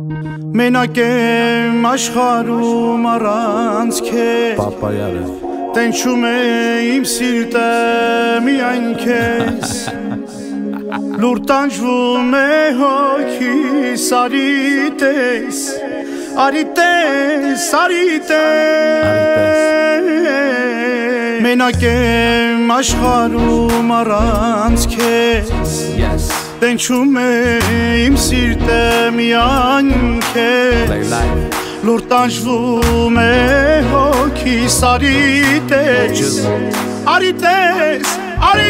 Մենակ եմ աշխարհում առանց քեզ Տենչում է իմ սիրտը միայն քեզ Լուր տանջվում է հոգիս արի տես Արի տես, արի տես Մենակ եմ աշխարհում առանց քեզ Տենչում է իմ սիրտը միայն քեզ Լուր տանջվում է հոգիս արի տես Արի տես, արի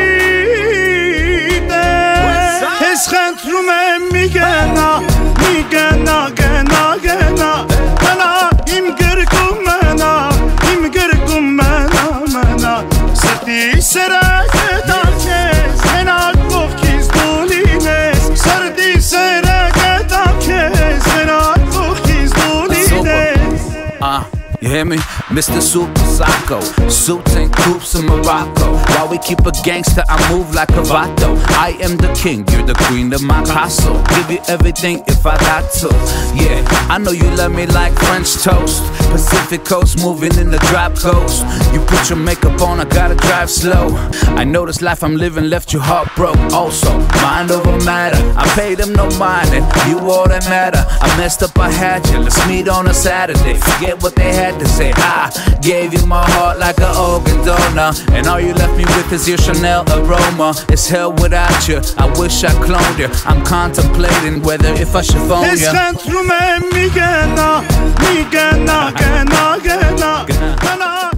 տես Քեզ խնդրում եմ մի գնա, մի գնա, գնա, գնա Մնա իմ գրկում մնա, իմ գրկում մնա, մնա Սրտի սերը կտար քեզ, մենակ կողքից դու լինես Սրտի սերը կտար քեզ, մենակ կողքից դու լինես You hear me? Mr. Super Psycho Suits and coops in Morocco While we keep a gangster, I move like a vato I am the king, you're the queen of my castle Give you everything if I got to Yeah, I know you love me like French toast Pacific coast, moving in the drop coast You put your makeup on, I gotta drive slow I know this life I'm living left you heartbroken Also, mind over matter I paid them no mind and you all that matter I messed up, I had you, let's meet on a Saturday Forget what they had to say I gave you my heart like an organ donor And all you left me with is your Chanel aroma It's hell without you, I wish I cloned you I'm contemplating whether if I should phone you Քեզ խնդրում եմ մի գնա, մի գնա, գնա, գնա